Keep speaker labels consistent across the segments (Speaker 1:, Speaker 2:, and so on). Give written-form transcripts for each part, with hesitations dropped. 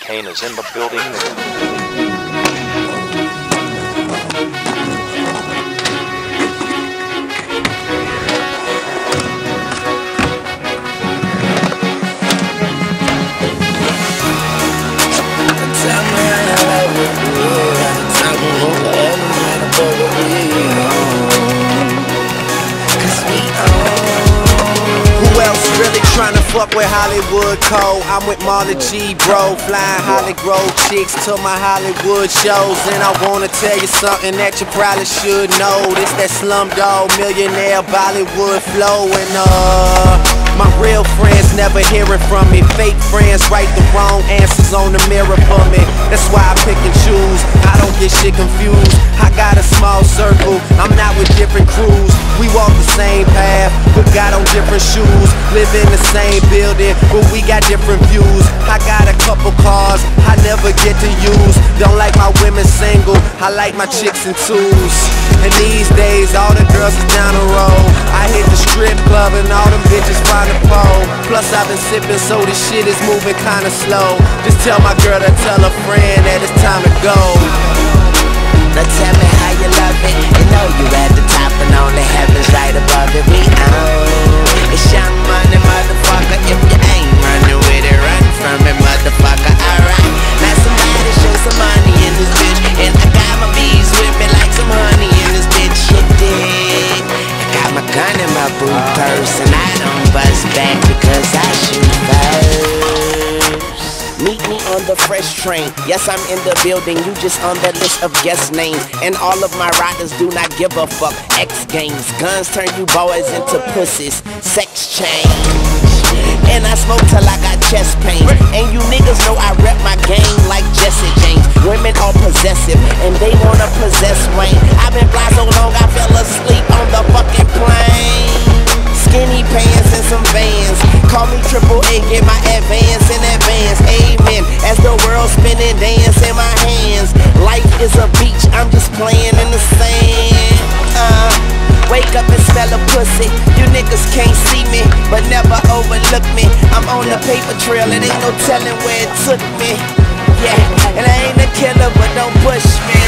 Speaker 1: Kane is in the building.
Speaker 2: Really tryna fuck with Hollywood Cole. I'm with Marley G, bro. Flying Hollywood chicks to my Hollywood shows. And I wanna tell you something that you probably should know. This that Slumdog Millionaire Bollywood flow. And my real friends never hearing from me. Fake friends write the wrong answers on the mirror for me. That's why I pick and choose. I don't get shit confused. I got a small circle. I'm not with different crews. We walk the same path, but got on different shoes. Live in the same building, but we got different views. I got a couple cars I never get to use. Don't like my women single, I like my chicks in twos. And these days, all the girls is down the road. I hit the strip club and all them bitches find a pole. Plus I've been sipping, so this shit is moving kinda slow. Just tell my girl to tell a friend that it's time to go.
Speaker 3: Now tell me how you love it. You know you at the top and only heaven's right above it. We own it's your money, motherfucker. If you ain't running with it, run from it, motherfucker. Alright, now somebody show some money in this bitch. And I got my bees with me like some honey in this bitch. You dig? I got my gun in my boot purse and I don't bust back because I shoot first. Meet me on the fresh train. Yes, I'm in the building, you just on the list of guest names. And all of my riders do not give a fuck. X Games, guns turn you boys into pussies. Sex change. And I smoke till I got chest pain. And you niggas know I rep my game like Jesse James. Women are possessive and they wanna possess Wayne. I've been fly so long I fell asleep on the fucking plane. Skinny pants and some Vans. Call me Triple A, get my advance in advance. Amen. As the world spinning, dance in my hands. Life is a beach, I'm just playing in the sand. Wake up and smell a pussy. You niggas can't see me, but never overlook me. I'm on the paper trail, it ain't no telling where it took me. Yeah, and I ain't a killer, but don't push me.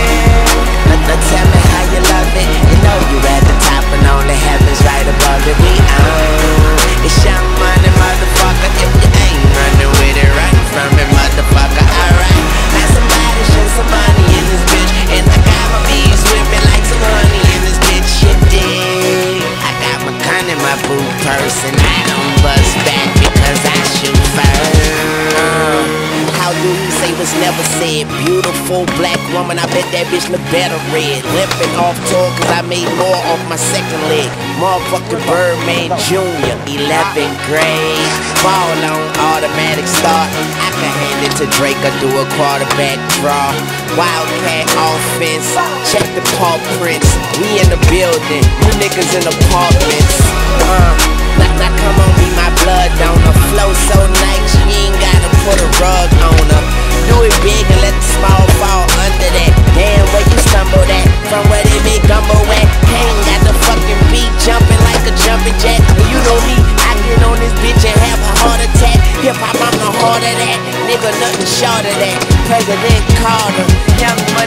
Speaker 3: Now tell me how you love it. You know you at the top and only heaven's right above it. We own it's your money, motherfucker. If you ain't running with it, run from it, motherfucker. Alright, now somebody show some money in this bitch. And I got my bees with me like some honey in this bitch. You dig? I got my gun in my boot purse and I don't bust back because I shoot first. How do we say what's never said? Beautiful black woman, I bet that bitch look better red. Limping off tour cause I made more off my second leg. Motherfucking Birdman Jr., 11th grade. Ball on automatic start. I can hand it to Drake or do a quarterback draw. Wildcat offense, check the paw prints. We in the building, you niggas in apartments. Now come on, be my blood donor. Flow so nice, you ain't gotta put a rug on her. Do it big and let the small fall under that. Damn, where you stumble at? From where they make gumbo at? Kane got the fucking beat jumping like a jumping jack. And you know me, I get on this bitch and have a heart attack. Hip hop, I'm the heart of that. Nigga, nothing short of that. President Carter, young